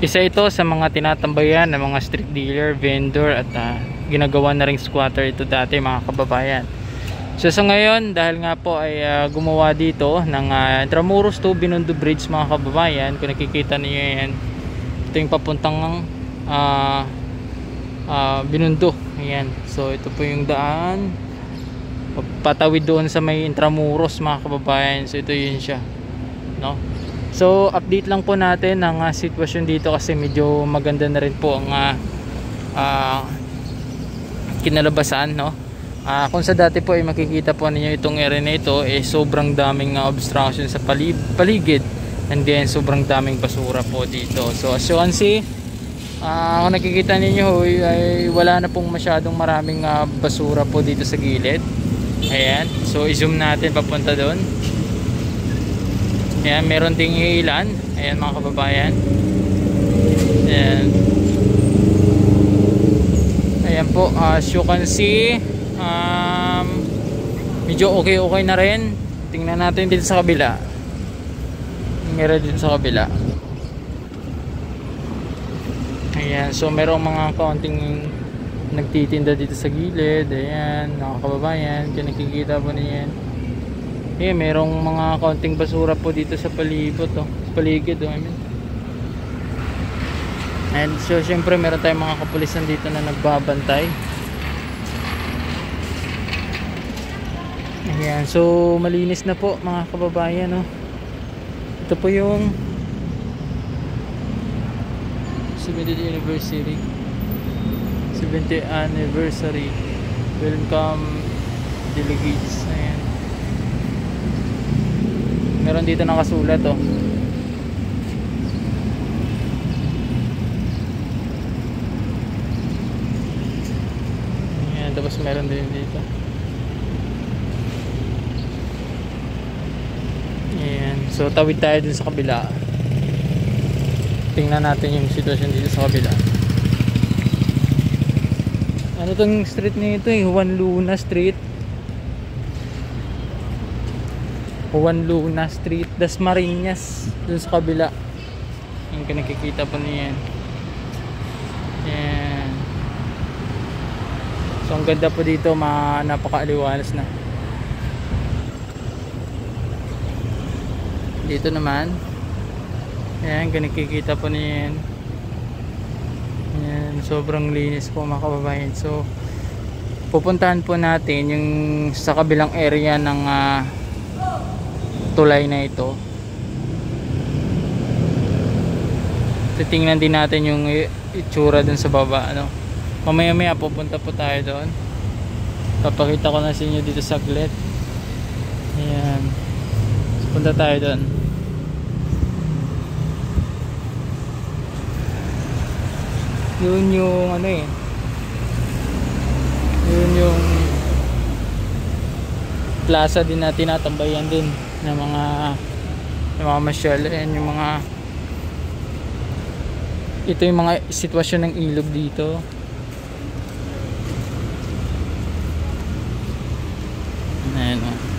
Isa ito sa mga tinatambayan ng mga street dealer, vendor at ginagawa na ring squatter ito dati mga kababayan. So sa ngayon, dahil nga po ay gumawa dito ng Intramuros to Binondo Bridge mga kababayan, kung nakikita niyo yan, ito yung papuntang Binondo. Ayan. So ito po yung daan patawid doon sa may Intramuros mga kababayan. So ito yun siya, no? So update lang po natin ang sitwasyon dito kasi medyo maganda na rin po ang kinalabasan, no? Kung sa dati po ay makikita po ninyo itong area na ito sobrang daming obstruction sa paligid, and then sobrang daming basura po dito. So as you can see, kung nakikita ninyo ay wala na pong masyadong maraming basura po dito sa gilid. Ayan, so i-zoom natin papunta doon. Ayan, meron ding ilan. Ayan mga kababayan. Ayan. Ayan po, as you can see, medyo okay na rin. Tingnan natin dito sa kabila. Meron dito sa kabila. Ayan, so merong mga kaunting nagtitinda dito sa gilid. Ayan, mga kababayan, kung nakikita po niyan. Merong mga kaunting basura po dito sa palibot, paligid, I mean. And so syempre meron tayong mga kapulisan dito na nagbabantay. Ayan, so malinis na po mga kababayan, no? Ito po yung 70th anniversary welcome delegates. Ayan, meron dito nakasulat, ayan, tapos meron din dito. Ayan, so tawid tayo dun sa kabila. Tingnan natin yung sitwasyon dito sa kabila. Ano tong street nito Juan Luna Street. Juan Luna Street, Dasmariñas, dun sa kabila. Yung nakikita po niyan. Yan. So ang ganda po dito, napakaaliwalas na. Dito naman, ayan, nakikita po niyan. Ayan, sobrang linis po mga kababayan. So pupuntahan po natin yung sa kabilang area ng tulay na ito. Titingnan din natin yung itsura dun sa baba, ano. Mamaya pupunta po tayo doon. Papakita ko na sa inyo dito saglit. Ayan, punta tayo doon. Yun yung yun yung plaza din na tinatambayan din ng mga masyal. Ayan yung mga, ito yung mga sitwasyon ng ilog dito. Ayan,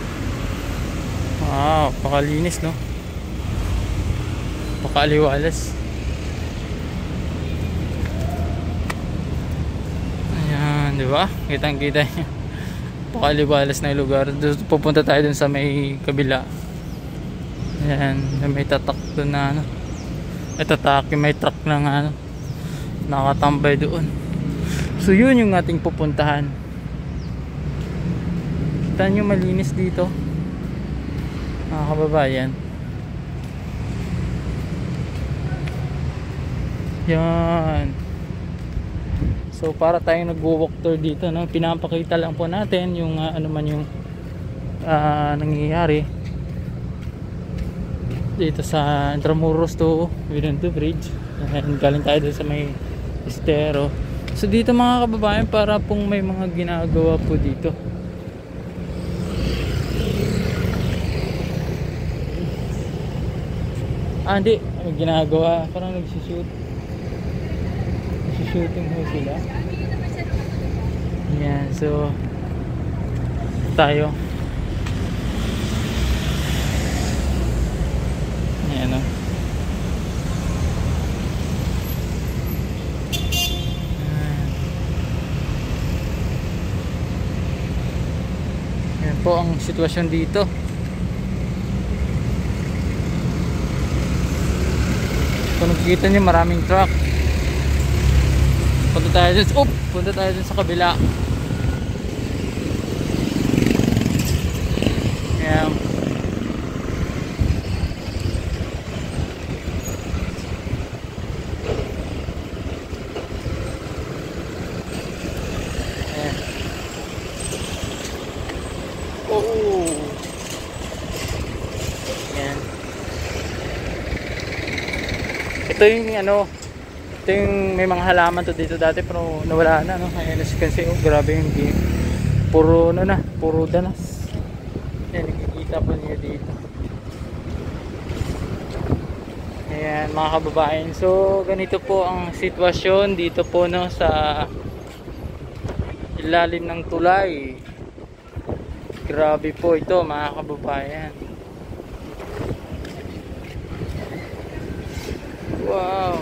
wow, pakalinis, no? Pakaliwalas. Ayan, diba? Kitang-kita niyo. Pakaliwalas na lugar. Pupunta tayo dun sa may kabila. Ayan, may tatak dun na may truck na nakatambay doon. So yun yung ating pupuntahan. Kita nyo malinis dito mga kababayan. Yan. So para tayong nag-walk tour dito, no? Pinapakita lang po natin yung ano man yung nangyayari dito sa Intramuros to Binondo Bridge. And galing tayo dito sa may estero. So dito mga kababayan, para pong may mga ginagawa po dito. Hindi, may ginagawa, parang nagsishoot. Shooting ho sila. Yan, so tayo. Ayan, po ang sitwasyon dito. Kung nakikita nyo, maraming truck. Punta tayo dun sa kabila. Ayan. Ito yung ito yung may mga halaman to dito dati pero nawala na, no? Ayan, kasi grabe yung game. Puro danas. Ayan, nakikita po niyo dito. Ayan, mga kababayan. So, ganito po ang sitwasyon dito po, no, sa ilalim ng tulay. Grabe po ito, mga kababayan. Wow.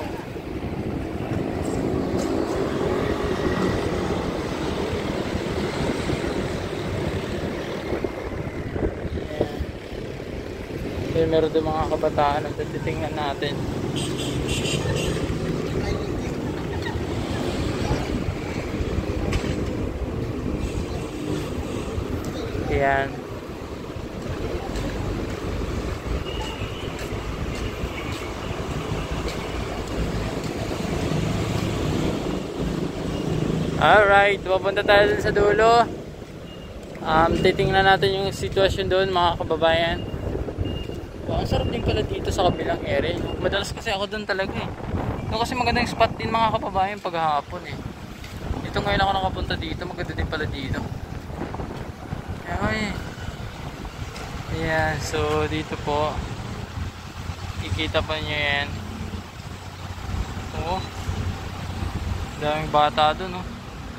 Ayan. Meron din mga kabataan na titingnan natin. Ayan. Alright, pupunta tayo dun sa dulo. Titingnan natin yung sitwasyon doon, mga kababayan. Ang sarap din pala dito sa kabilang area. Madalas kasi ako doon talaga eh. Doon kasi magandang spot din, mga kababayan, paghahapon eh. Dito ngayon ako nakapunta dito, maganda din pala dito. Ay. Ayan, so dito po kikita pa nyo yan. Oo, daming bata doon, no?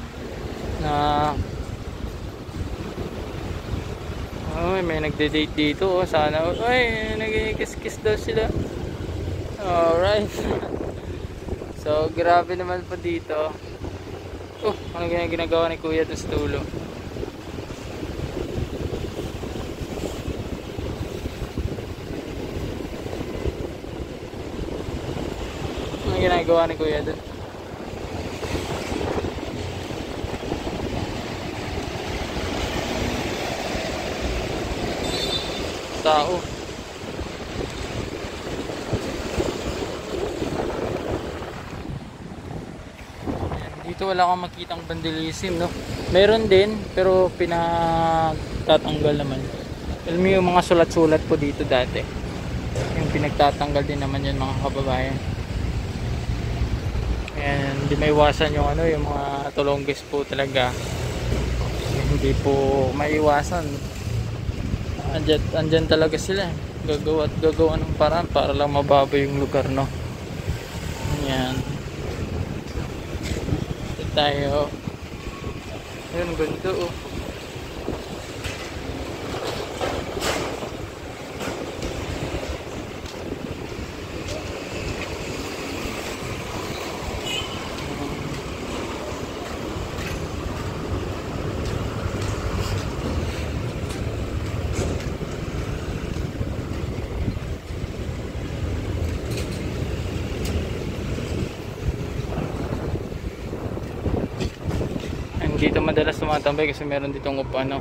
May nagde-date dito, oh. Sana, nag-kiss-kiss daw sila. Alright. So grabe naman po dito. Ano ginagawa ni kuya doon sa tulo? Ano ginagawa ni kuya doon? Tao. Dito wala kang makitang vandalism, no? Meron din pero pinagtatanggal naman. Alam mo yung mga sulat-sulat po dito dati, yung pinagtatanggal din naman yun, mga kababayan. And hindi maiwasan yung yung mga tulonggis po talaga. Hindi po maiwasan. Andyan talaga sila, gagawa ng paraan para lang mababa yung lugar, no? Ayan. Ito tayo. Ayun, ganito, oh. Dito madalas tumatambay kasi meron ditong upano.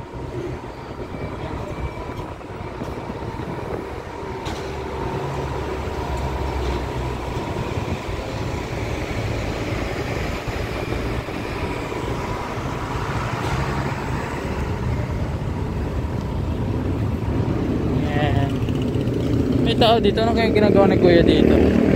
Ayan. May tao dito. Ano kayang ginagawa ni kuya dito?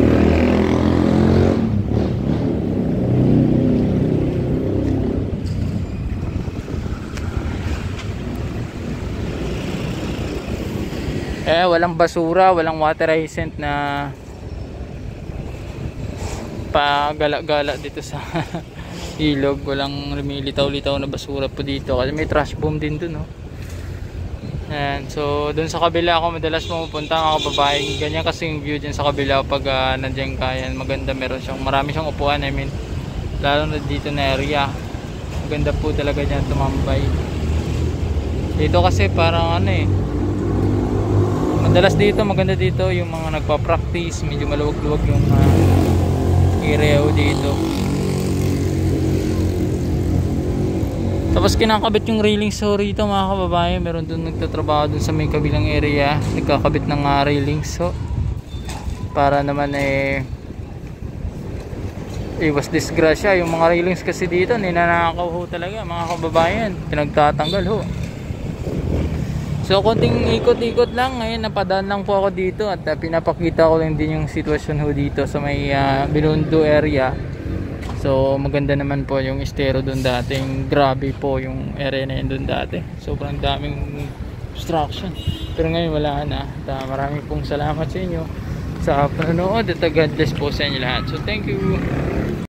Walang basura, walang water hyacinth na pagala-gala dito sa ilog. Walang lumilitaw-litaw na basura po dito kasi may trash bomb din dun, no? Ayan, so dun sa kabila ako madalas pumupunta, mga kababae. Ganyan kasi yung view dyan sa kabila pag nandiyan ka. Yan, maganda, marami siyang upuan, I mean, lalo na dito na area. Maganda po talaga dyan tumambay. Dito kasi parang ano eh, madalas dito maganda dito yung mga nagpa-practice, medyo maluwag-luwag yung area dito. Tapos kinakabit yung railing so rito mga kababayan, meron dun nagtatrabaho dun sa may kabilang area, nagkakabit ng railing so para naman iwas disgrasya. Yung mga railings kasi dito ninanakaw ho talaga mga kababayan, pinagtatanggal ho. So konting ikot-ikot lang, ngayon napadaan lang po ako dito at pinapakita ko lang din yung sitwasyon ho dito sa may Binondo area. So maganda naman po yung estero doon dati, grabe po yung area na yun doon dati, sobrang daming obstruction, pero ngayon wala na. At maraming pong salamat sa inyo sa panonood at God bless po sa inyo lahat. So thank you.